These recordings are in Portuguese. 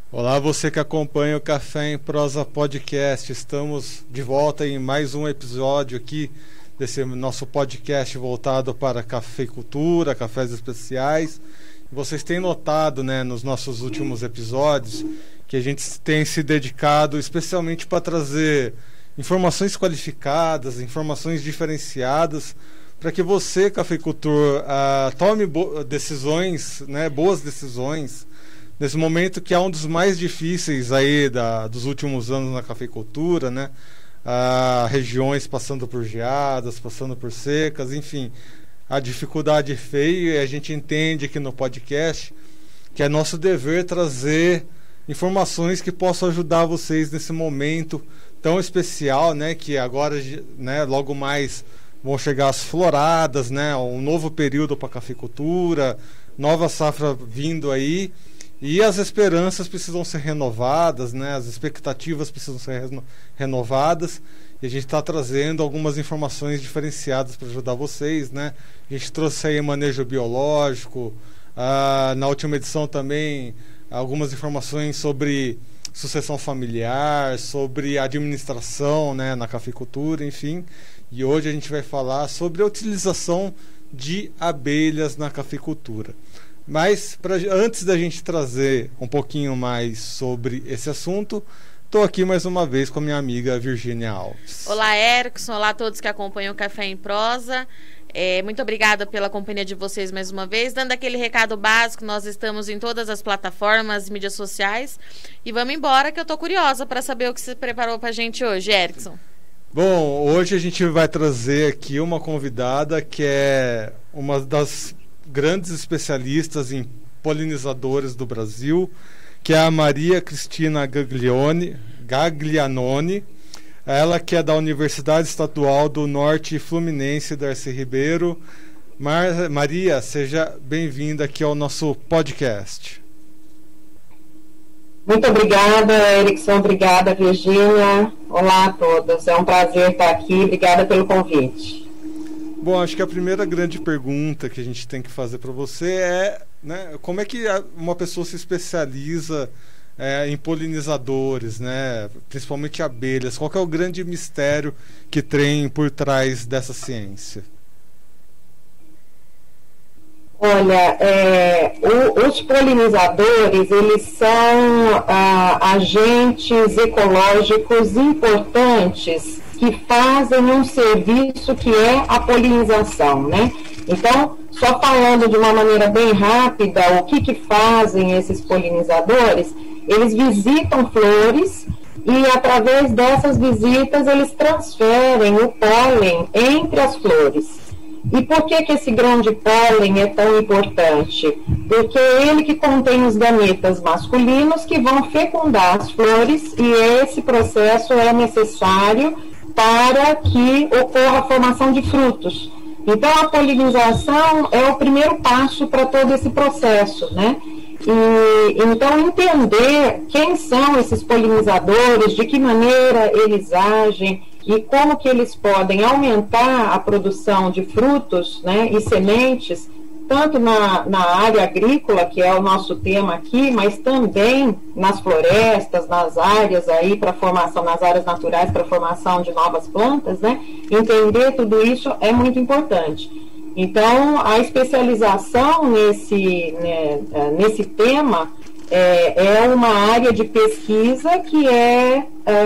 Olá, você que acompanha o Café em Prosa Podcast. Estamos de volta em mais um episódio aqui desse nosso podcast voltado para cafeicultura, cafés especiais. Vocês têm notado, né, nos nossos últimos episódios que a gente tem se dedicado especialmente para trazer informações qualificadas, informações diferenciadas, para que você, cafeicultor, tome decisões, né, boas decisões, nesse momento que é um dos mais difíceis aí dos últimos anos na cafeicultura, né? Regiões passando por geadas, passando por secas, enfim, a dificuldade feia, e a gente entende aqui no podcast que é nosso dever trazer informações que possam ajudar vocês nesse momento tão especial, né? Que agora, né, logo mais vão chegar as floradas, né? Um novo período para a cafeicultura, nova safra vindo aí. E as esperanças precisam ser renovadas, né? As expectativas precisam ser renovadas. E a gente está trazendo algumas informações diferenciadas para ajudar vocês, né? A gente trouxe aí manejo biológico, na última edição também algumas informações sobre sucessão familiar, sobre administração, né, na cafeicultura, enfim. E hoje a gente vai falar sobre a utilização de abelhas na cafeicultura. Mas antes da gente trazer um pouquinho mais sobre esse assunto, estou aqui mais uma vez com a minha amiga Virgínia Alves. Olá, Erickson. Olá a todos que acompanham o Café em Prosa. Muito obrigada pela companhia de vocês mais uma vez. Dando aquele recado básico, nós estamos em todas as plataformas, mídias sociais. E vamos embora, que eu estou curiosa para saber o que você preparou para a gente hoje, Erickson. Bom, hoje a gente vai trazer aqui uma convidada que é uma das grandes especialistas em polinizadores do Brasil, que é a Maria Cristina Gaglianoni, ela que é da Universidade Estadual do Norte Fluminense, Darcy Ribeiro. Maria, seja bem-vinda aqui ao nosso podcast. Muito obrigada, Erickson, obrigada, Virgínia. Olá a todos, é um prazer estar aqui, obrigada pelo convite. Bom, acho que a primeira grande pergunta que a gente tem que fazer para você é, né, como é que uma pessoa se especializa em polinizadores, né, principalmente abelhas? Qual que é o grande mistério que tem por trás dessa ciência? Olha, os polinizadores, eles são agentes ecológicos importantes que fazem um serviço que é a polinização, né? Então, só falando de uma maneira bem rápida, o que fazem esses polinizadores? Eles visitam flores e, através dessas visitas, eles transferem o pólen entre as flores. E por que esse grão de pólen é tão importante? Porque é ele que contém os gametas masculinos que vão fecundar as flores, e esse processo é necessário para que ocorra a formação de frutos. Então, a polinização é o primeiro passo para todo esse processo, né? E então, entender quem são esses polinizadores, de que maneira eles agem e como que eles podem aumentar a produção de frutos, né, e sementes, tanto na área agrícola, que é o nosso tema aqui, mas também nas florestas, nas áreas aí para formação, nas áreas naturais para formação de novas plantas, né? Entender tudo isso é muito importante. Então, a especialização nesse tema é uma área de pesquisa que é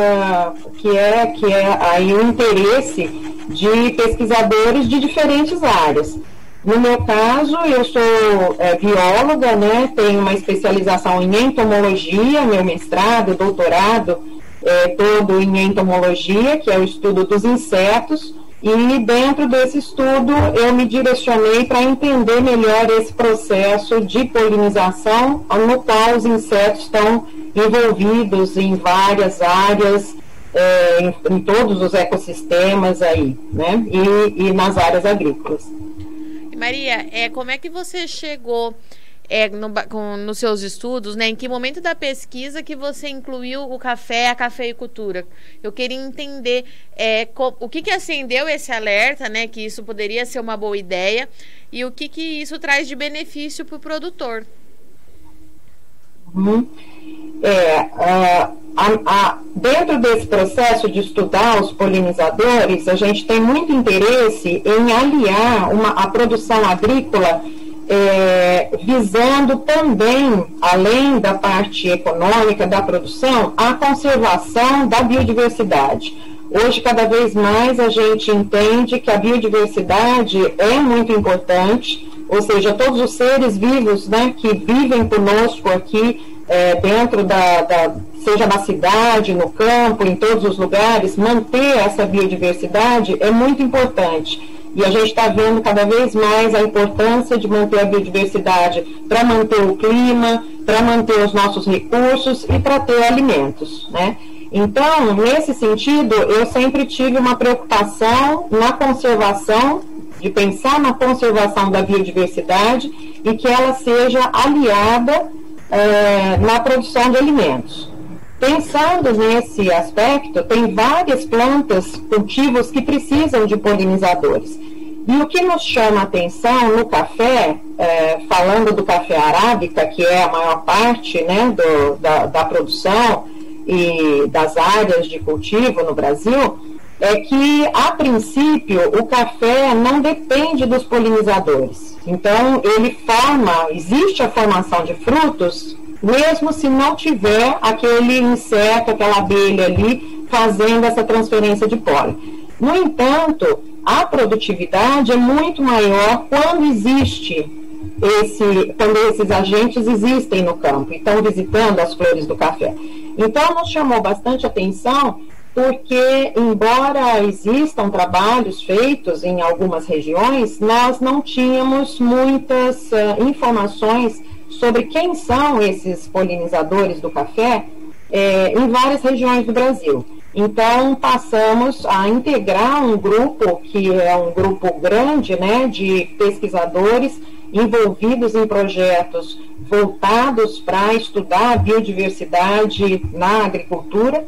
aí o interesse de pesquisadores de diferentes áreas. No meu caso, eu sou bióloga, né? Tenho uma especialização em entomologia, meu mestrado, doutorado, todo em entomologia, que é o estudo dos insetos, e dentro desse estudo eu me direcionei para entender melhor esse processo de polinização, no qual os insetos estão envolvidos em várias áreas, em todos os ecossistemas aí, né? E nas áreas agrícolas. Maria, como é que você chegou nos seus estudos, né? Em que momento da pesquisa que você incluiu o café, a cafeicultura? Eu queria entender o que acendeu esse alerta, né? Que isso poderia ser uma boa ideia, e o que isso traz de benefício para o produtor. Dentro desse processo de estudar os polinizadores, a gente tem muito interesse em aliar a produção agrícola visando também, além da parte econômica da produção, a conservação da biodiversidade. Hoje, cada vez mais, a gente entende que a biodiversidade é muito importante, ou seja, todos os seres vivos, né, que vivem conosco aqui, dentro seja na cidade, no campo, em todos os lugares, manter essa biodiversidade é muito importante. E a gente está vendo cada vez mais a importância de manter a biodiversidade para manter o clima, para manter os nossos recursos e para ter alimentos, né? Então, nesse sentido, eu sempre tive uma preocupação na conservação, de pensar na conservação da biodiversidade e que ela seja aliada na produção de alimentos. Pensando nesse aspecto, tem várias plantas, cultivos que precisam de polinizadores. E o que nos chama a atenção no café, falando do café arábica, que é a maior parte, né, da produção e das áreas de cultivo no Brasil, é que, a princípio, o café não depende dos polinizadores. Então, existe a formação de frutos, mesmo se não tiver aquele inseto, aquela abelha ali, fazendo essa transferência de pólen. No entanto, a produtividade é muito maior quando esses agentes existem no campo, estão visitando as flores do café. Então, nos chamou bastante atenção, porque, embora existam trabalhos feitos em algumas regiões, nós não tínhamos muitas informações sobre quem são esses polinizadores do café em várias regiões do Brasil. Então, passamos a integrar um grupo, que é um grupo grande, né, de pesquisadores envolvidos em projetos voltados para estudar a biodiversidade na agricultura,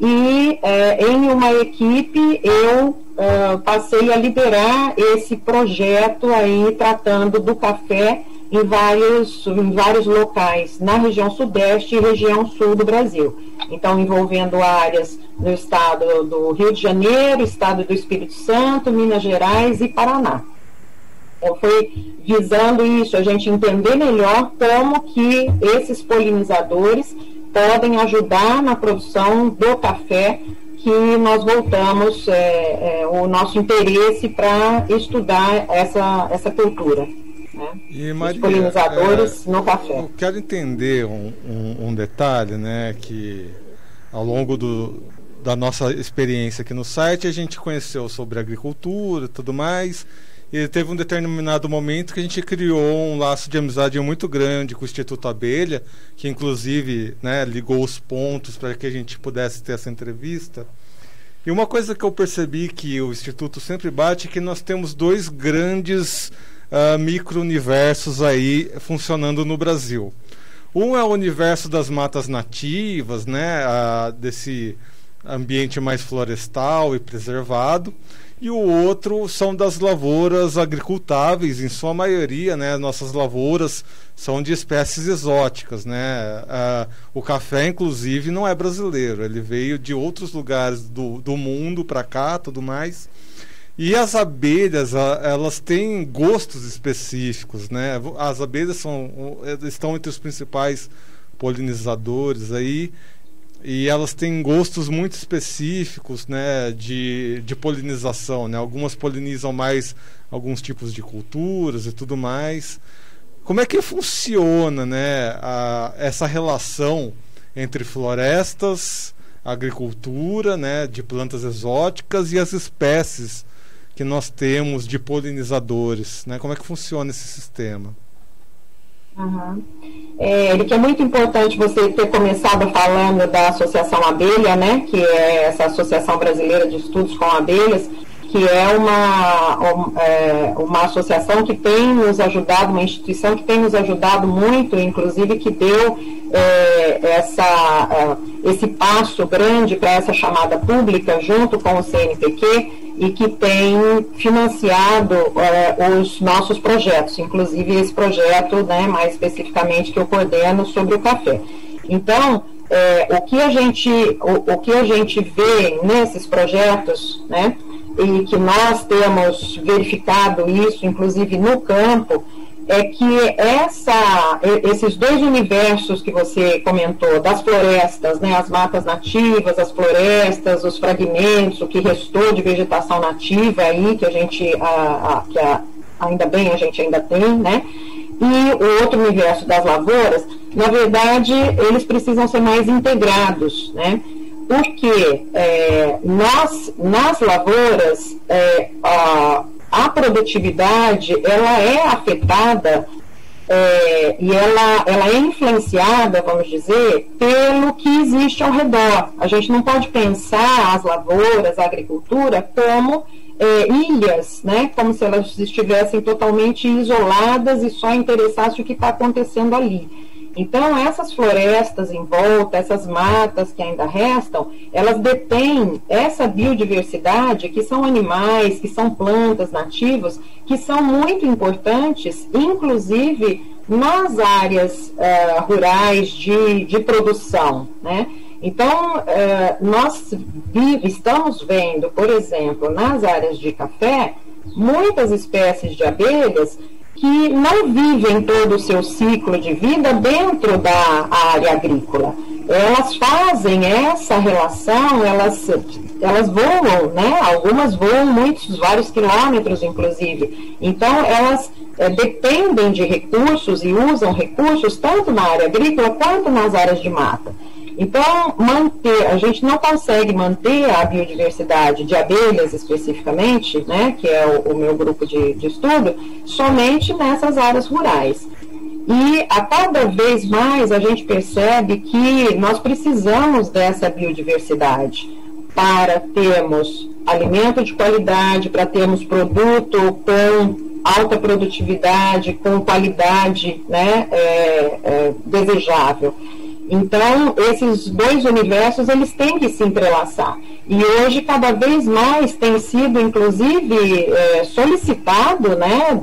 e em uma equipe eu passei a liderar esse projeto aí, tratando do café em vários locais, na região sudeste e região sul do Brasil. Então, envolvendo áreas no estado do Rio de Janeiro, estado do Espírito Santo, Minas Gerais e Paraná. Então, foi visando isso, a gente entender melhor como que esses polinizadores podem ajudar na produção do café, que nós voltamos o nosso interesse para estudar essa cultura. Né? E, Maria, os polinizadores no café. Eu quero entender um detalhe, né, que ao longo da nossa experiência aqui no site a gente conheceu sobre agricultura e tudo mais, e teve um determinado momento que a gente criou um laço de amizade muito grande com o Instituto Abelha, que inclusive, né, ligou os pontos para que a gente pudesse ter essa entrevista. E uma coisa que eu percebi que o Instituto sempre bate é que nós temos dois grandes micro-universos aí funcionando no Brasil. Um é o universo das matas nativas, né, desse ambiente mais florestal e preservado, e o outro são das lavouras agricultáveis, em sua maioria, né, nossas lavouras são de espécies exóticas, né, o café, inclusive, não é brasileiro, ele veio de outros lugares do mundo para cá, tudo mais. E as abelhas, elas têm gostos específicos, né? As abelhas estão entre os principais polinizadores aí, e elas têm gostos muito específicos, né, de polinização, né? Algumas polinizam mais alguns tipos de culturas e tudo mais. Como é que funciona, né, essa relação entre florestas, agricultura, né, de plantas exóticas e as espécies que nós temos de polinizadores, né? Como é que funciona esse sistema? Uhum. Eric, é muito importante você ter começado falando da Associação Abelha, né? Que é essa Associação Brasileira de Estudos com Abelhas, que é uma associação que tem nos ajudado, uma instituição que tem nos ajudado muito, inclusive que deu esse passo grande para essa chamada pública junto com o CNPq, e que tem financiado os nossos projetos, inclusive esse projeto, né, mais especificamente, que eu coordeno sobre o café. Então, o que a gente vê nesses projetos, né, e que nós temos verificado isso, inclusive no campo, é que esses dois universos que você comentou, das florestas, né, as matas nativas, as florestas, os fragmentos, o que restou de vegetação nativa aí, que a gente, ainda bem, a gente ainda tem, né, e o outro universo das lavouras, na verdade, eles precisam ser mais integrados, né, porque nas lavouras, a produtividade, ela é afetada e ela é influenciada, vamos dizer, pelo que existe ao redor. A gente não pode pensar as lavouras, a agricultura, como ilhas, né? Como se elas estivessem totalmente isoladas e só interessassem o que está acontecendo ali. Então, essas florestas em volta, essas matas que ainda restam, elas detêm essa biodiversidade, que são animais, que são plantas nativas, que são muito importantes, inclusive nas áreas rurais de produção, né? Então, nós estamos vendo, por exemplo, nas áreas de café, muitas espécies de abelhas que não vivem todo o seu ciclo de vida dentro da área agrícola. Elas fazem essa relação, elas voam, né? Algumas voam vários quilômetros, inclusive. Então, elas dependem de recursos e usam recursos tanto na área agrícola quanto nas áreas de mata. Então, a gente não consegue manter a biodiversidade de abelhas especificamente, né, que é o meu grupo de estudo, somente nessas áreas rurais. E a cada vez mais a gente percebe que nós precisamos dessa biodiversidade para termos alimento de qualidade, para termos produto com alta produtividade, com qualidade, né, desejável. Então, esses dois universos, eles têm que se entrelaçar. E hoje, cada vez mais, tem sido, inclusive, solicitado, né,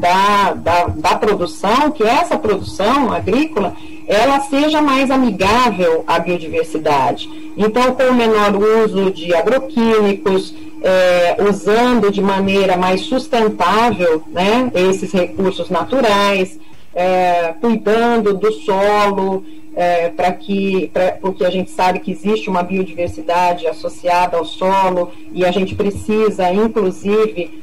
da produção, que essa produção agrícola, ela seja mais amigável à biodiversidade. Então, com o menor uso de agroquímicos, usando de maneira mais sustentável, né, esses recursos naturais, cuidando do solo, porque a gente sabe que existe uma biodiversidade associada ao solo e a gente precisa, inclusive,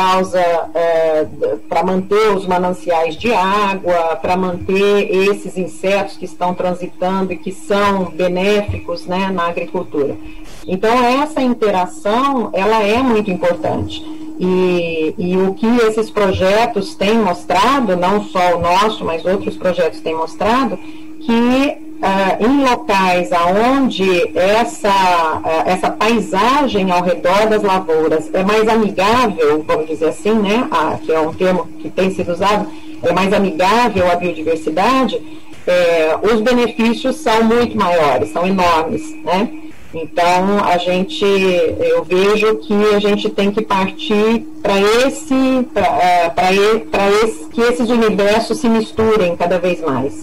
para manter os mananciais de água, para manter esses insetos que estão transitando e que são benéficos, né, na agricultura. Então, essa interação, ela é muito importante. E o que esses projetos têm mostrado, não só o nosso, mas outros projetos têm mostrado, que em locais onde essa paisagem ao redor das lavouras é mais amigável, vamos dizer assim, né, que é um termo que tem sido usado, é mais amigável à biodiversidade, os benefícios são muito maiores, são enormes, né? Então, eu vejo que a gente tem que partir que esses universos se misturem cada vez mais.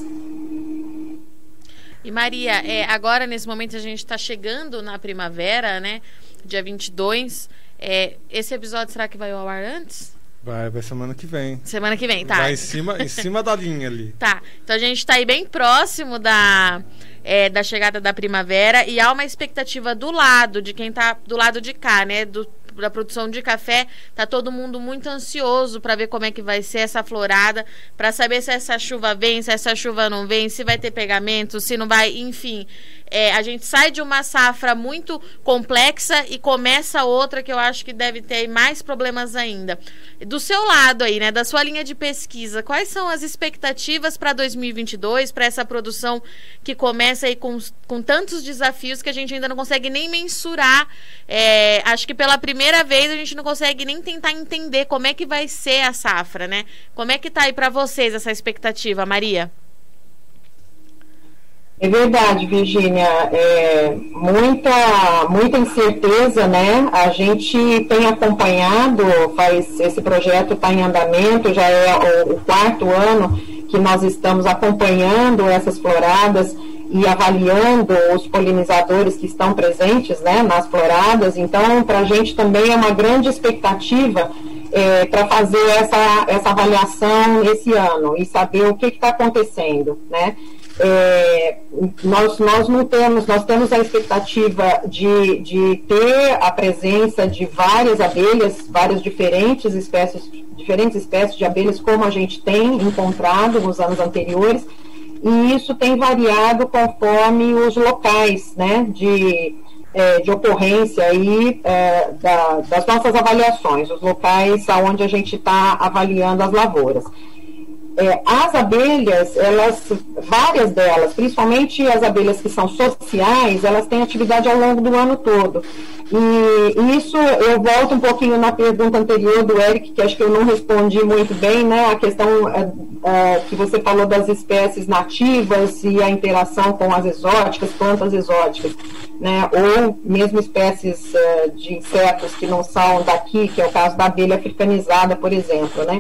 E Maria, agora nesse momento a gente está chegando na primavera, né? Dia 22. Esse episódio será que vai ao ar antes? Vai semana que vem. Semana que vem, tá. Vai em cima da linha ali. Tá, então a gente está aí bem próximo da chegada da primavera e há uma expectativa do lado de quem está do lado de cá, né? Da produção de café, tá todo mundo muito ansioso para ver como é que vai ser essa florada, para saber se essa chuva vem, se essa chuva não vem, se vai ter pegamento, se não vai, enfim. A gente sai de uma safra muito complexa e começa outra que eu acho que deve ter mais problemas ainda. Do seu lado aí, né, da sua linha de pesquisa, quais são as expectativas para 2022, para essa produção que começa aí com tantos desafios que a gente ainda não consegue nem mensurar? Acho que pela primeira vez a gente não consegue nem tentar entender como é que vai ser a safra, né? Como é que tá aí para vocês essa expectativa, Maria? É verdade, Virgínia, muita incerteza, né? A gente tem acompanhado, esse projeto está em andamento, já é o 4º ano que nós estamos acompanhando essas floradas. e avaliando os polinizadores que estão presentes, né, nas floradas. Então, para a gente também é uma grande expectativa para fazer essa avaliação esse ano e saber o que está acontecendo, né? Nós temos a expectativa de ter a presença de várias abelhas, várias diferentes espécies de abelhas, como a gente tem encontrado nos anos anteriores, e isso tem variado conforme os locais, né, de ocorrência aí, das nossas avaliações, os locais onde a gente está avaliando as lavouras. As abelhas, várias delas, principalmente as abelhas que são sociais, elas têm atividade ao longo do ano todo. E isso, eu volto um pouquinho na pergunta anterior do Eric, que acho que eu não respondi muito bem, né? A questão que você falou das espécies nativas e a interação com as exóticas, plantas exóticas, né? Ou mesmo espécies de insetos que não são daqui, que é o caso da abelha africanizada, por exemplo, né?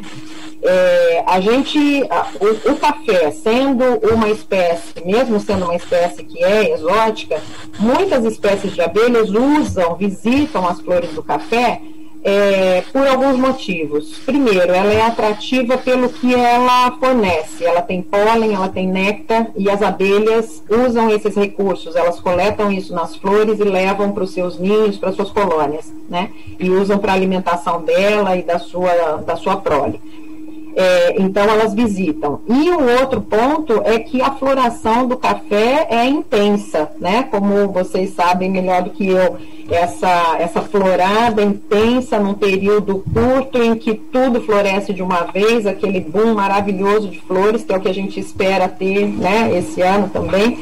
O café, sendo uma espécie, mesmo sendo uma espécie que é exótica, muitas espécies de abelhas visitam as flores do café por alguns motivos. Primeiro, ela é atrativa pelo que ela fornece. Ela tem pólen, ela tem néctar, e as abelhas usam esses recursos. Elas coletam isso nas flores e levam para os seus ninhos, para as suas colônias, né? E usam para a alimentação dela e da sua prole. Então elas visitam. E o outro ponto é que a floração do café é intensa, né? Como vocês sabem melhor do que eu, essa florada intensa num período curto em que tudo floresce de uma vez, aquele boom maravilhoso de flores, que é o que a gente espera ter, né, esse ano também.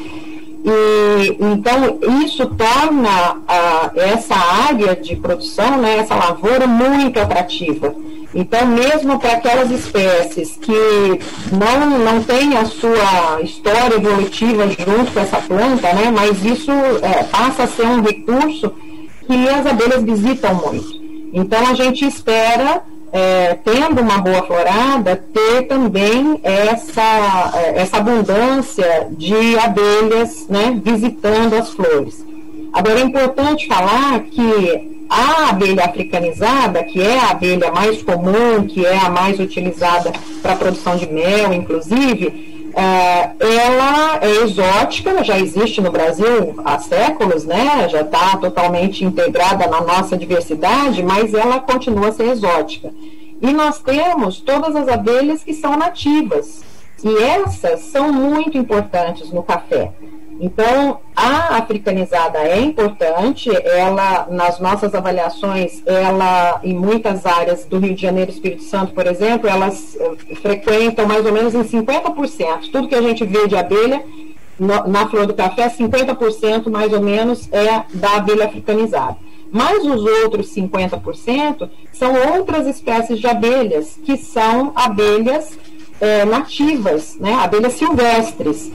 E então isso torna essa área de produção, né, essa lavoura, muito atrativa. Então, mesmo para aquelas espécies que não têm a sua história evolutiva junto com essa planta, né, mas isso passa a ser um recurso que as abelhas visitam muito. Então, a gente espera, tendo uma boa florada, ter também essa abundância de abelhas, né, visitando as flores. Agora, é importante falar que a abelha africanizada, que é a abelha mais comum, que é a mais utilizada para a produção de mel, inclusive, ela é exótica, já existe no Brasil há séculos, né? Já está totalmente integrada na nossa diversidade, mas ela continua a ser exótica. E nós temos todas as abelhas que são nativas, e essas são muito importantes no café. Então, a africanizada é importante, ela, nas nossas avaliações, ela, em muitas áreas do Rio de Janeiro e Espírito Santo, por exemplo, elas frequentam mais ou menos em 50%. Tudo que a gente vê de abelha na flor do café, 50% mais ou menos é da abelha africanizada. Mas os outros 50% são outras espécies de abelhas, que são abelhas nativas, né? Abelhas silvestres.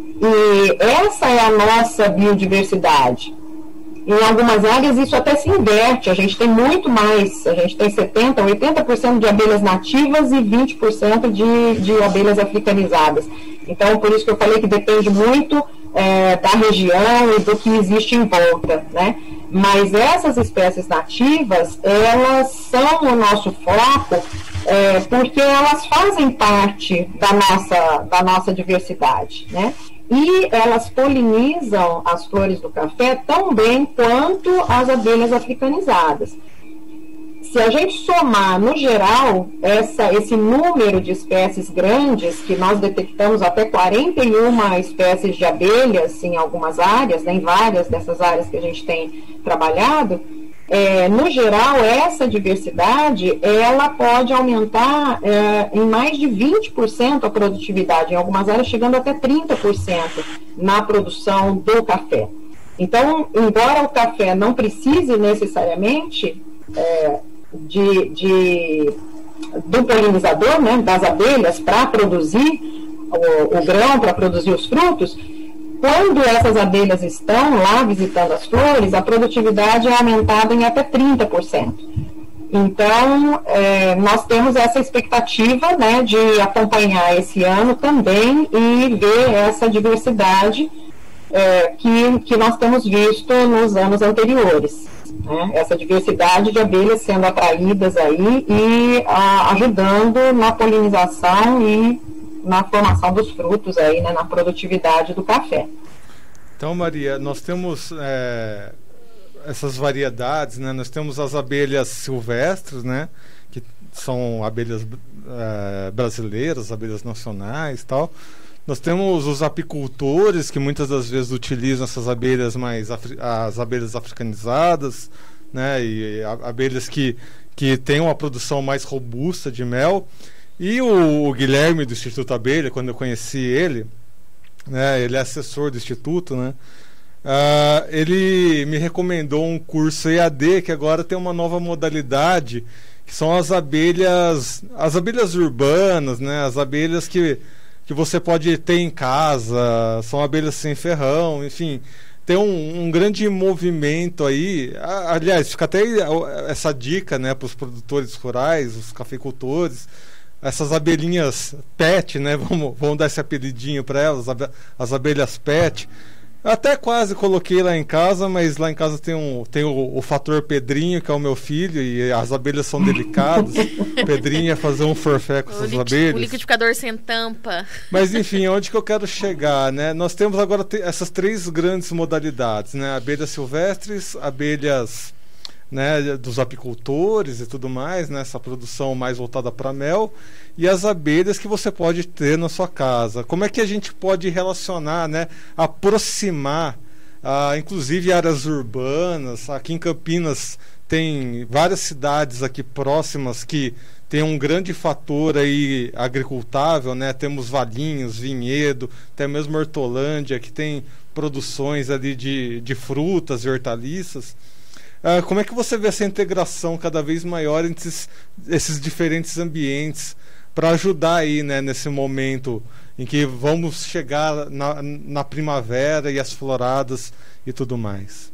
E essa é a nossa biodiversidade. Em algumas áreas isso até se inverte, a gente tem muito mais, a gente tem 70%, 80% de abelhas nativas e 20% de abelhas africanizadas. Então, por isso que eu falei que depende muito da região e do que existe em volta, né? Mas essas espécies nativas, elas são o nosso foco, porque elas fazem parte da nossa diversidade, né? E elas polinizam as flores do café tão bem quanto as abelhas africanizadas. Se a gente somar, no geral, esse número de espécies grandes, que nós detectamos até 41 espécies de abelhas em algumas áreas, né, em várias dessas áreas que a gente tem trabalhado, no geral, essa diversidade, ela pode aumentar em mais de 20% a produtividade, em algumas áreas chegando até 30% na produção do café. Então, embora o café não precise necessariamente do polinizador, né, das abelhas, para produzir o grão, para produzir os frutos, quando essas abelhas estão lá visitando as flores, a produtividade é aumentada em até 30%. Então, nós temos essa expectativa, né, de acompanhar esse ano também e ver essa diversidade que nós temos visto nos anos anteriores, né? Essa diversidade de abelhas sendo atraídas aí e ajudando na polinização e na formação dos frutos aí, né, na produtividade do café. Então, Maria, nós temos essas variedades, né? Nós temos as abelhas silvestres, né? Que são abelhas brasileiras, abelhas nacionais e tal. Nós temos os apicultores, que muitas das vezes utilizam essas abelhas as abelhas africanizadas, né? E abelhas que têm uma produção mais robusta de mel. E o Guilherme do Instituto Abelha, quando eu conheci ele, né, ele é assessor do Instituto, né? Ele me recomendou um curso EAD que agora tem uma nova modalidade, que são as abelhas urbanas, né? As abelhas que você pode ter em casa, são abelhas sem ferrão, enfim, tem um grande movimento aí. Aliás, fica até essa dica, né, para os produtores rurais, os cafeicultores, essas abelhinhas pet, né, vamos dar esse apelidinho para elas, as abelhas pet. Até quase coloquei lá em casa, mas lá em casa tem o fator Pedrinho, que é o meu filho, e as abelhas são delicadas. Pedrinho ia fazer um forfé com essas abelhas. O liquidificador sem tampa. Mas enfim, onde que eu quero chegar, né? Nós temos agora essas três grandes modalidades, né? Abelhas silvestres, abelhas, né, dos apicultores e tudo mais, né? Essa produção mais voltada para mel, e as abelhas que você pode ter na sua casa. Como é que a gente pode relacionar, né, aproximar, inclusive áreas urbanas? Aqui em Campinas tem várias cidades aqui próximas que tem um grande fator aí agricultável, né? Temos Valinhos, Vinhedo, até mesmo Hortolândia, que tem produções ali de frutas e hortaliças. Como é que você vê essa integração cada vez maior entre esses diferentes ambientes para ajudar aí, né, nesse momento em que vamos chegar na primavera e as floradas e tudo mais?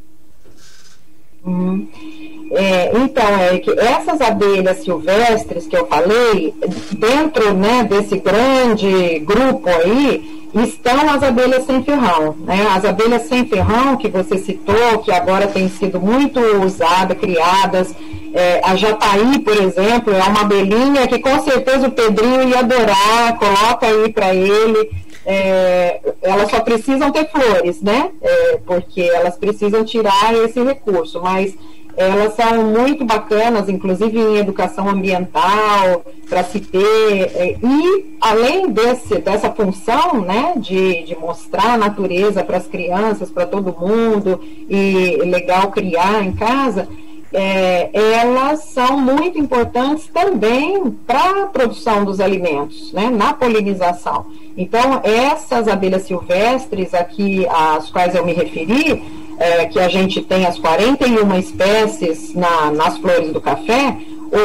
Então, Eric, essas abelhas silvestres que eu falei, dentro, né, desse grande grupo aí, estão as abelhas sem ferrão, né? As abelhas sem ferrão que você citou, que agora tem sido muito usadas, criadas. A jataí, por exemplo, é uma abelhinha que com certeza o Pedrinho ia adorar, coloca aí para ele. Elas só precisam ter flores, né? Porque elas precisam tirar esse recurso, mas elas são muito bacanas, inclusive em educação ambiental, para se ter, e além dessa função, né, de mostrar a natureza para as crianças, para todo mundo, e legal criar em casa, elas são muito importantes também para a produção dos alimentos, né, na polinização. Então, essas abelhas silvestres aqui, às quais eu me referi, que a gente tem as 41 espécies nas flores do café,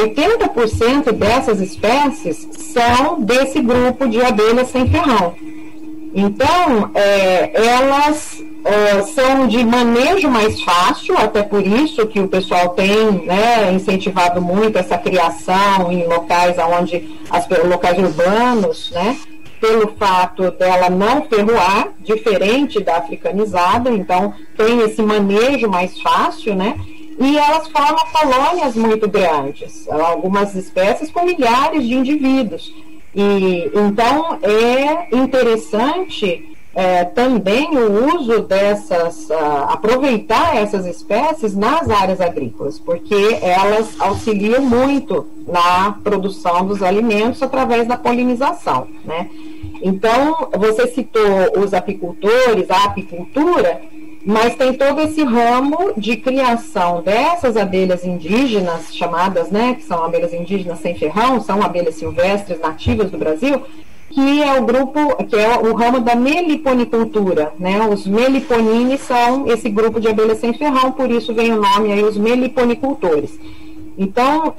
80% dessas espécies são desse grupo de abelhas sem ferrão. Então, elas são de manejo mais fácil, até por isso que o pessoal tem, né, incentivado muito essa criação em locais locais urbanos, né, pelo fato dela não ferroar, diferente da africanizada, então tem esse manejo mais fácil, né? E elas formam colônias muito grandes, algumas espécies com milhares de indivíduos. E então é interessante também o uso dessas, aproveitar essas espécies nas áreas agrícolas, porque elas auxiliam muito na produção dos alimentos através da polinização, né? Então, você citou os apicultores, a apicultura, mas tem todo esse ramo de criação dessas abelhas indígenas, chamadas, né, que são abelhas indígenas sem ferrão, são abelhas silvestres nativas do Brasil, que é o ramo da meliponicultura, né? Os meliponines são esse grupo de abelhas sem ferrão, por isso vem o nome aí, os meliponicultores. Então,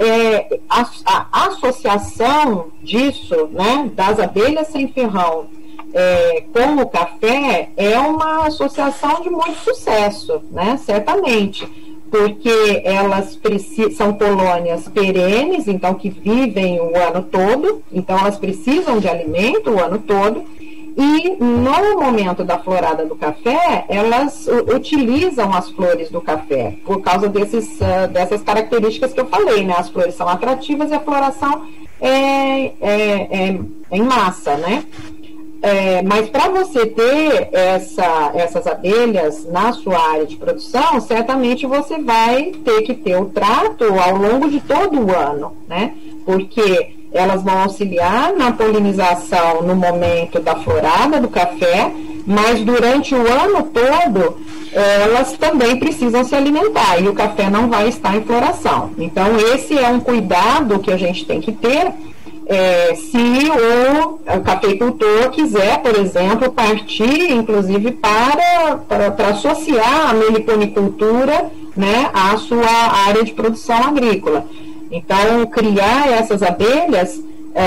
a associação disso, né, das abelhas sem ferrão com o café é uma associação de muito sucesso, né, certamente, porque elas são colônias perenes, então que vivem o ano todo, então elas precisam de alimento o ano todo, E no momento da florada do café, elas utilizam as flores do café, por causa dessas características que eu falei, né? As flores são atrativas e a floração é em massa, né? Mas para você ter essas abelhas na sua área de produção, certamente você vai ter que ter o trato ao longo de todo o ano, né? Porque elas vão auxiliar na polinização no momento da florada do café, mas durante o ano todo elas também precisam se alimentar e o café não vai estar em floração. Então esse é um cuidado que a gente tem que ter se o cafeicultor quiser, por exemplo, partir inclusive para associar a meliponicultura, né, à sua área de produção agrícola. Então, criar essas abelhas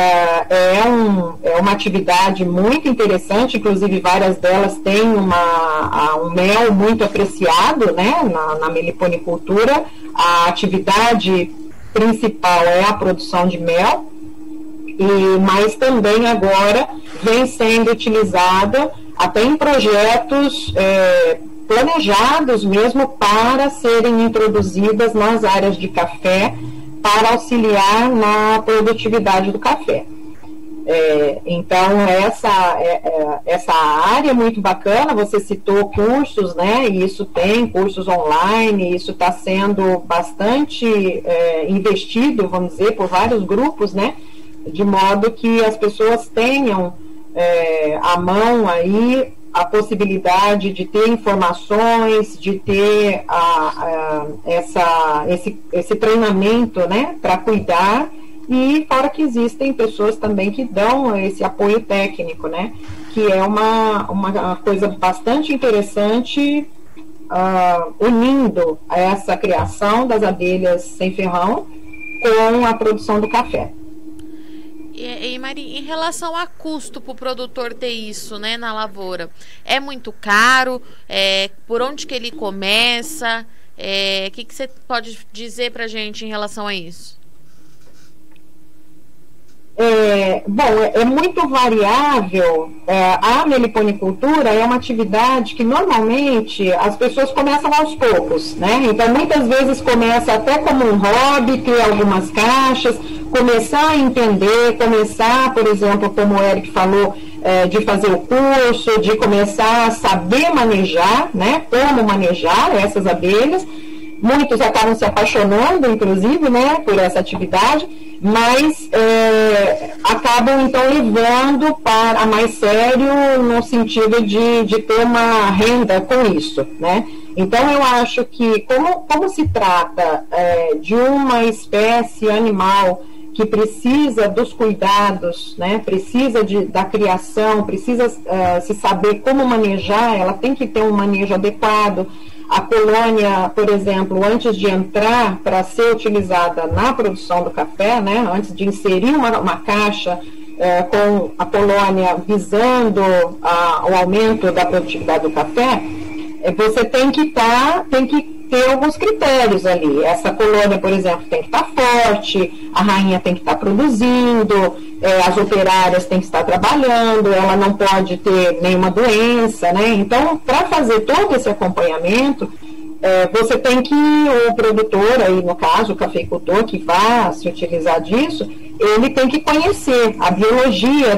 é uma atividade muito interessante, inclusive várias delas têm um mel muito apreciado, né, na meliponicultura. A atividade principal é a produção de mel, mas também agora vem sendo utilizada até em projetos planejados mesmo para serem introduzidas nas áreas de café, para auxiliar na produtividade do café. Então, essa área é muito bacana. Você citou cursos, né? E isso tem cursos online, isso está sendo bastante investido, vamos dizer, por vários grupos, né? De modo que as pessoas tenham à mão aí a possibilidade de ter informações, de ter esse treinamento, né, para cuidar, e fora que existem pessoas também que dão esse apoio técnico, né, que é uma coisa bastante interessante, unindo essa criação das abelhas sem ferrão com a produção do café. E Mari, em relação a custo para o produtor ter isso, né, na lavoura, é muito caro? Por onde que ele começa? O que você pode dizer para a gente em relação a isso? É muito variável. A meliponicultura é uma atividade que normalmente as pessoas começam aos poucos, né? Então muitas vezes começa até como um hobby, ter algumas caixas, começar a entender, começar, por exemplo, como o Eric falou, de fazer o curso, de começar a saber manejar, né? Como manejar essas abelhas. Muitos acabam se apaixonando, inclusive, né, por essa atividade, mas acabam, então, levando a mais sério no sentido de ter uma renda com isso, né? Então, eu acho que, como se trata de uma espécie animal que precisa dos cuidados, né, precisa da criação, precisa se saber como manejar, ela tem que ter um manejo adequado. A colônia, por exemplo, antes de entrar para ser utilizada na produção do café, né, antes de inserir uma caixa com a colônia visando o aumento da produtividade do café, você tem que ter alguns critérios ali. Essa colônia, por exemplo, tem que estar forte, a rainha tem que estar produzindo, as operárias têm que estar trabalhando, ela não pode ter nenhuma doença, né? Então, para fazer todo esse acompanhamento, você tem que, o produtor, aí no caso, o cafeicultor, que vai se utilizar disso, ele tem que conhecer a biologia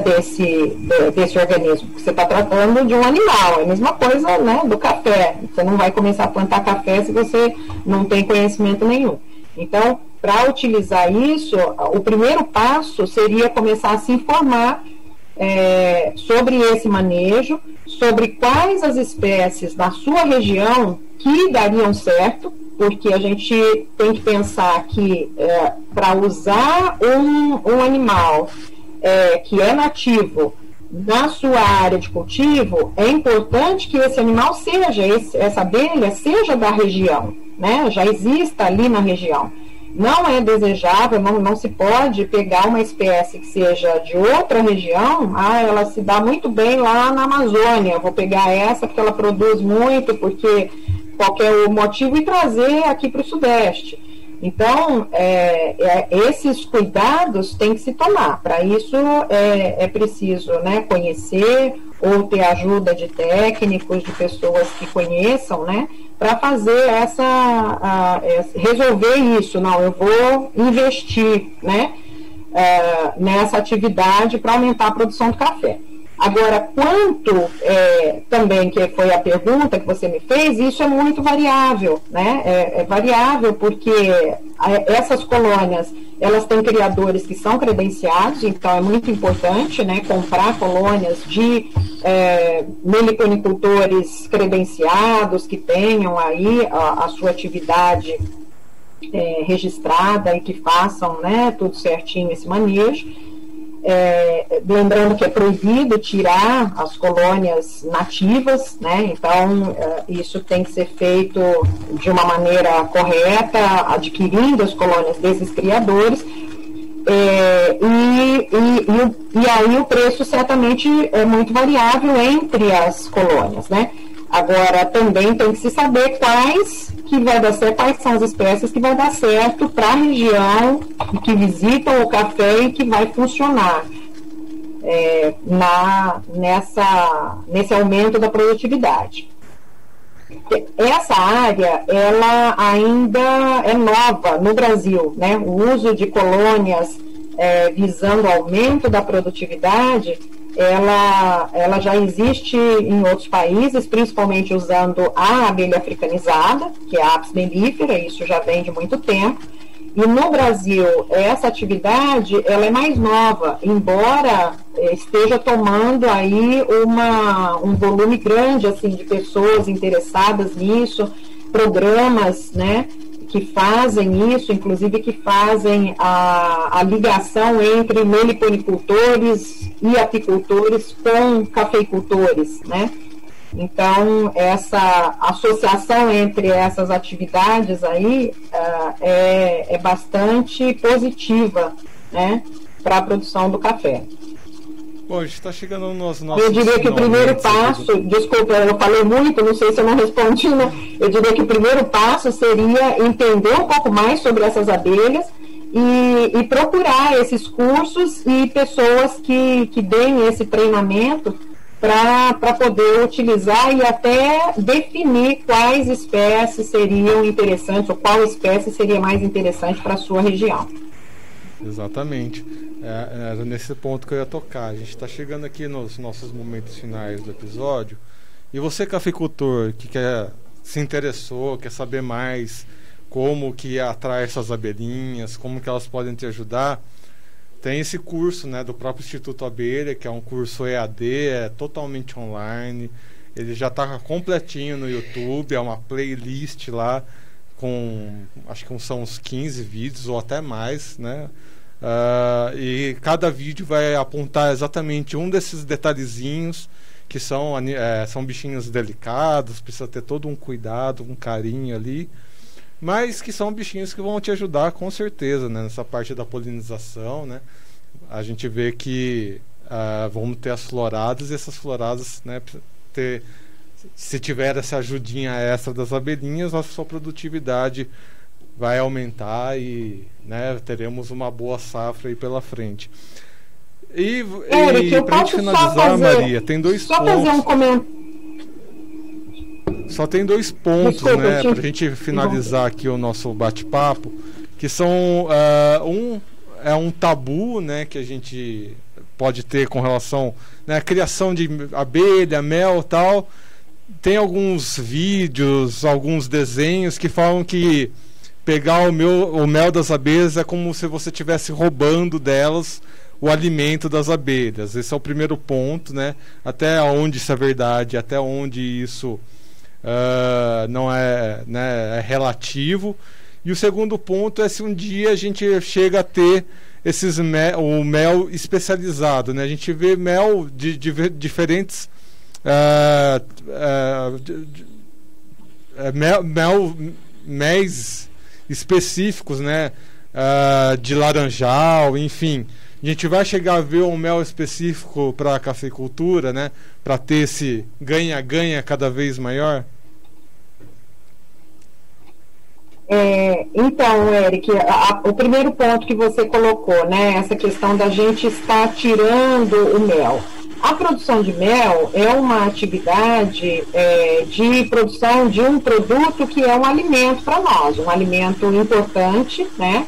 desse organismo, porque você está tratando de um animal, é a mesma coisa, né, do café. Você não vai começar a plantar café se você não tem conhecimento nenhum. Então, para utilizar isso, o primeiro passo seria começar a se informar sobre esse manejo, sobre quais as espécies da sua região que dariam certo, porque a gente tem que pensar que para usar um animal que é nativo na sua área de cultivo, é importante que esse animal essa abelha seja da região, né? Já exista ali na região. Não é desejável, não se pode pegar uma espécie que seja de outra região, ela se dá muito bem lá na Amazônia, vou pegar essa porque ela produz muito, porque qualquer motivo, e trazer aqui para o Sudeste. Então, esses cuidados têm que se tomar. Para isso, é preciso, né, conhecer ou ter ajuda de técnicos, de pessoas que conheçam, né, para fazer resolver isso. Não, eu vou investir, né, nessa atividade para aumentar a produção do café. Agora, quanto também, que foi a pergunta que você me fez, isso é muito variável, né? É variável porque essas colônias, elas têm criadores que são credenciados, então é muito importante, né, comprar colônias de meliponicultores credenciados, que tenham aí a sua atividade registrada e que façam, né, tudo certinho esse manejo. Lembrando que é proibido tirar as colônias nativas, né? Então isso tem que ser feito de uma maneira correta, adquirindo as colônias desses criadores, e aí o preço certamente é muito variável entre as colônias, né? Agora também tem que se saber quais que vai dar certo, quais são as espécies que vai dar certo para a região que visitam o café e que vai funcionar nesse aumento da produtividade. Essa área, ela ainda é nova no Brasil, né? O uso de colônias visando aumento da produtividade, ela já existe em outros países, principalmente usando a abelha africanizada, que é a Apis mellifera, isso já vem de muito tempo. E no Brasil, essa atividade, ela é mais nova, embora esteja tomando aí um volume grande, assim, de pessoas interessadas nisso, programas, né, que fazem isso, inclusive que fazem a ligação entre meliponicultores e apicultores com cafeicultores, né? Então, essa associação entre essas atividades aí é bastante positiva, né, para a produção do café. Bom, a gente está chegando nos nossos... Eu diria que o primeiro passo, desculpa, eu falei muito, não sei se eu não respondi, né? Eu diria que o primeiro passo seria entender um pouco mais sobre essas abelhas e procurar esses cursos e pessoas que deem esse treinamento para poder utilizar e até definir quais espécies seriam interessantes ou qual espécie seria mais interessante para a sua região. Exatamente. Era nesse ponto que eu ia tocar. A gente está chegando aqui nos nossos momentos finais do episódio. E você, cafeicultor, que se interessou, quer saber mais como que atrai essas abelhinhas, como que elas podem te ajudar, tem esse curso, né, do próprio Instituto Abelha, que é um curso EAD, é totalmente online. Ele já está completinho no YouTube, é uma playlist lá com, acho que são uns 15 vídeos ou até mais, né? E cada vídeo vai apontar exatamente um desses detalhezinhos que são bichinhos delicados, precisa ter todo um cuidado, um carinho ali, mas que são bichinhos que vão te ajudar com certeza, né, nessa parte da polinização, né? A gente vê que vamos ter as floradas, e essas floradas, né, se tiver essa ajudinha extra das abelhinhas, a sua produtividade vai aumentar e, né, teremos uma boa safra aí pela frente. E para a gente finalizar, Maria, tem dois pontos. Fazer um comentário. Só tem dois pontos, né, para a gente finalizar aqui o nosso bate-papo, que são um tabu, né, que a gente pode ter com relação, né, à criação de abelha, mel e tal. Tem alguns vídeos, alguns desenhos que falam que pegar o mel das abelhas é como se você estivesse roubando delas o alimento das abelhas. Esse é o primeiro ponto, né? Até onde isso é verdade, até onde isso não é, né, é relativo. E o segundo ponto é se um dia a gente chega a ter o mel especializado, né? A gente vê mel de diferentes méis específicos, né? De laranjal, enfim. A gente vai chegar a ver um mel específico para a cafeicultura, né? Para ter esse ganha-ganha cada vez maior? Então, Eric, o primeiro ponto que você colocou, né, essa questão da gente estar tirando o mel. A produção de mel é uma atividade de produção de um produto que é um alimento para nós, um alimento importante, né?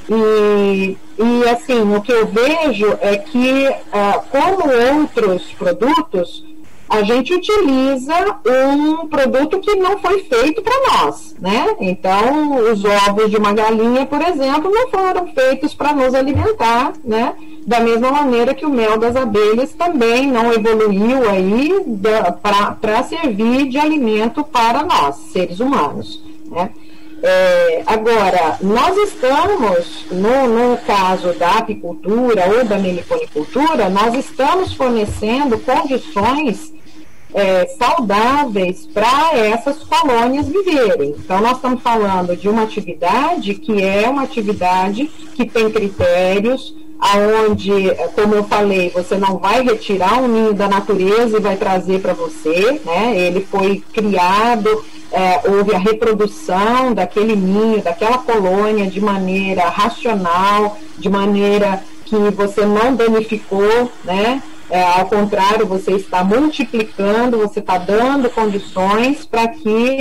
E assim, o que eu vejo é que, como outros produtos, a gente utiliza um produto que não foi feito para nós, né? Então, os ovos de uma galinha, por exemplo, não foram feitos para nos alimentar, né? Da mesma maneira que o mel das abelhas também não evoluiu aí para servir de alimento para nós, seres humanos, né? Agora, nós estamos, no caso da apicultura ou da meliponicultura, nós estamos fornecendo condições saudáveis para essas colônias viverem. Então, nós estamos falando de uma atividade que é uma atividade que tem critérios, aonde, como eu falei, você não vai retirar um ninho da natureza e vai trazer para você, né? Ele foi criado, houve a reprodução daquele ninho, daquela colônia de maneira racional, de maneira que você não danificou, né? Ao contrário, você está multiplicando, você está dando condições para que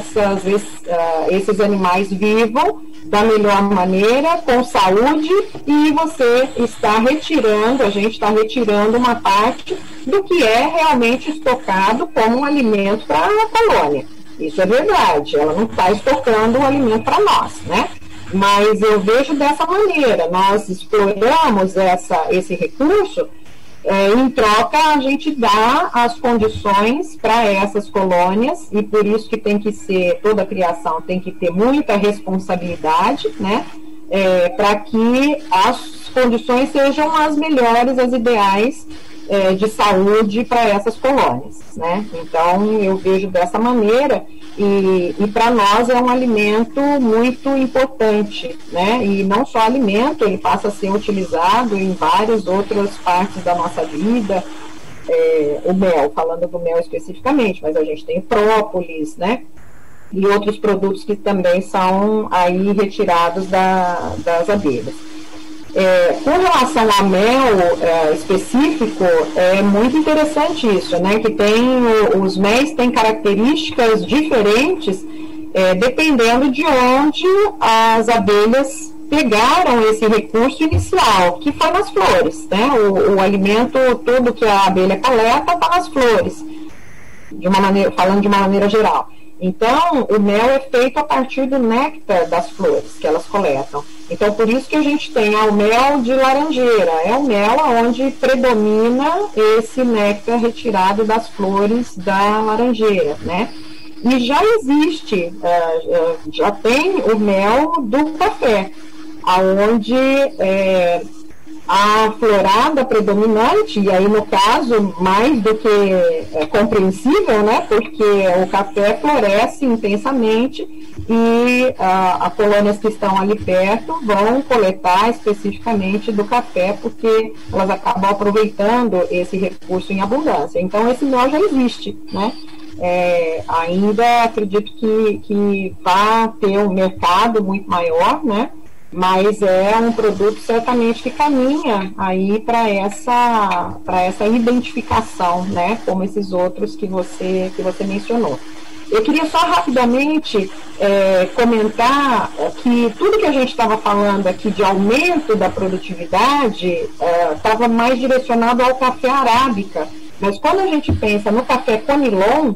esses animais vivam da melhor maneira, com saúde, e você está retirando, a gente está retirando uma parte do que é realmente estocado como um alimento para a colônia. Isso é verdade, ela não está estocando um alimento para nós, né? Mas eu vejo dessa maneira, nós exploramos esse recurso. Em troca, a gente dá as condições para essas colônias, e por isso que tem que ser, toda a criação tem que ter muita responsabilidade, né? Para que as condições sejam as melhores, as ideais de saúde para essas colônias, né? Então, eu vejo dessa maneira, e para nós é um alimento muito importante, né? E não só alimento, ele passa a ser utilizado em várias outras partes da nossa vida. O mel, falando do mel especificamente, mas a gente tem própolis, né? E outros produtos que também são aí retirados das abelhas. Com relação ao mel específico, é muito interessante isso, né? Que os méis têm características diferentes dependendo de onde as abelhas pegaram esse recurso inicial, que foi nas flores, né? O alimento, tudo que a abelha coleta está nas flores, falando de uma maneira geral. Então, o mel é feito a partir do néctar das flores que elas coletam. Então, por isso que a gente tem o mel de laranjeira. É o mel onde predomina esse néctar retirado das flores da laranjeira, né? E já existe, já tem o mel do café, onde a florada predominante, e aí no caso mais do que compreensível, né, porque o café floresce intensamente e as colônias que estão ali perto vão coletar especificamente do café, porque elas acabam aproveitando esse recurso em abundância. Então esse mel já existe, né? Ainda acredito que vai ter um mercado muito maior, né? Mas é um produto certamente que caminha aí para essa identificação, né, como esses outros que você mencionou. Eu queria só rapidamente comentar que tudo que a gente estava falando aqui de aumento da produtividade estava mais direcionado ao café arábica, mas quando a gente pensa no café conilon,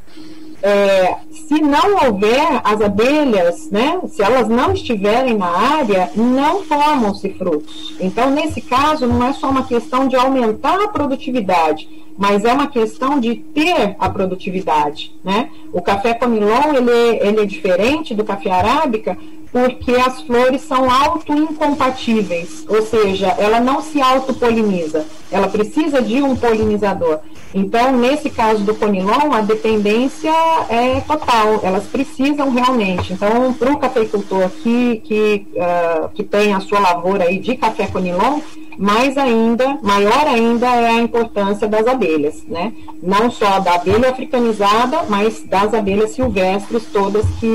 se não houver as abelhas, né, se elas não estiverem na área, não formam-se frutos. Então, nesse caso, não é só uma questão de aumentar a produtividade, mas é uma questão de ter a produtividade, né? O café conilon, ele é diferente do café arábica, porque as flores são auto-incompatíveis, ou seja, ela não se autopoliniza, ela precisa de um polinizador. Então, nesse caso do conilon, a dependência é total, elas precisam realmente. Então, para o cafeicultor que tem a sua lavoura aí de café conilon, maior ainda é a importância das abelhas, né? Não só da abelha africanizada, mas das abelhas silvestres todas que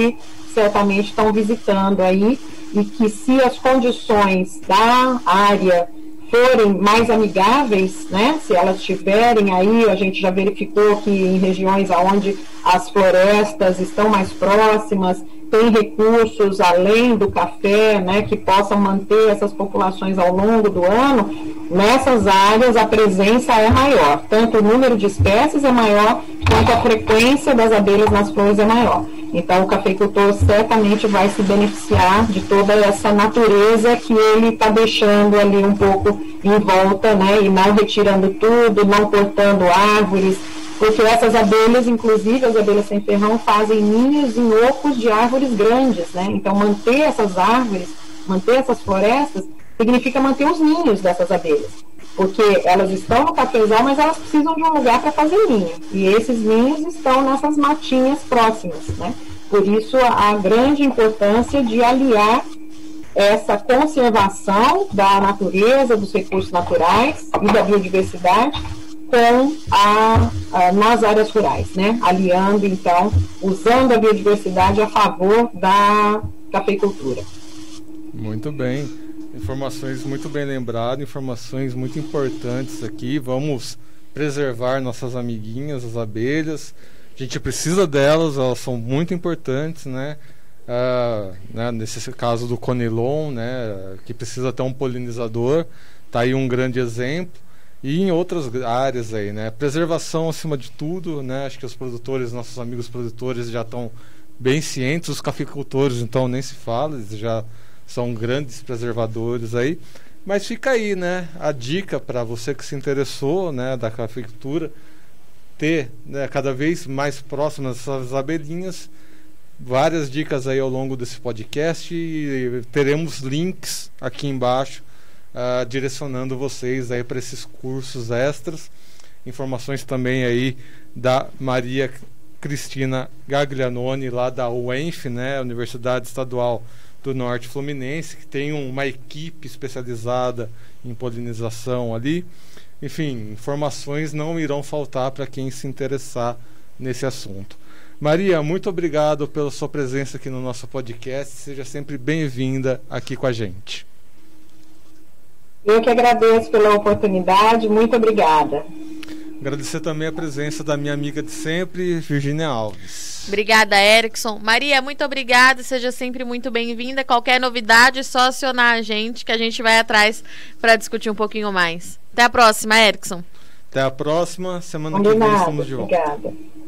certamente estão visitando aí, e que se as condições da área forem mais amigáveis, né, se elas tiverem aí, a gente já verificou que em regiões onde as florestas estão mais próximas, tem recursos além do café, né, que possam manter essas populações ao longo do ano, nessas áreas a presença é maior, tanto o número de espécies é maior, quanto a frequência das abelhas nas flores é maior. Então o cafeicultor certamente vai se beneficiar de toda essa natureza que ele está deixando ali um pouco em volta, né, e não retirando tudo, não cortando árvores, porque essas abelhas, inclusive as abelhas sem ferrão, fazem ninhos em ocos de árvores grandes, né? Então manter essas árvores, manter essas florestas, significa manter os ninhos dessas abelhas, porque elas estão no cafezal, mas elas precisam de um lugar para fazer ninho, e esses ninhos estão nessas matinhas próximas, né? Por isso a grande importância de aliar essa conservação da natureza, dos recursos naturais e da biodiversidade com nas áreas rurais, né? Aliando, então, usando a biodiversidade a favor da cafeicultura. Muito bem. Informações muito bem lembradas, informações muito importantes aqui. Vamos preservar nossas amiguinhas, as abelhas. A gente precisa delas, elas são muito importantes, né? Nesse caso do conilon, né? Que precisa ter um polinizador. Está aí um grande exemplo. E em outras áreas aí, né? Preservação acima de tudo, né? Acho que os produtores, nossos amigos produtores já estão bem cientes, os cafeicultores então nem se fala, eles já são grandes preservadores aí. Mas fica aí, né? A dica para você que se interessou, né, da cafeicultura, ter, né, cada vez mais próximas essas abelhinhas, várias dicas aí ao longo desse podcast, e teremos links aqui embaixo direcionando vocês aí para esses cursos extras. Informações também aí da Maria Cristina Gaglianoni, lá da UENF, né, Universidade Estadual do Norte Fluminense, que tem uma equipe especializada em polinização ali. Enfim, informações não irão faltar para quem se interessar nesse assunto. Maria, muito obrigado pela sua presença aqui no nosso podcast. Seja sempre bem-vinda aqui com a gente. Eu que agradeço pela oportunidade, muito obrigada. Agradecer também a presença da minha amiga de sempre, Virgínia Alves. Obrigada, Erickson. Maria, muito obrigada, seja sempre muito bem-vinda. Qualquer novidade, é só acionar a gente, que a gente vai atrás para discutir um pouquinho mais. Até a próxima, Erickson. Até a próxima, semana que vem estamos de volta. Obrigada.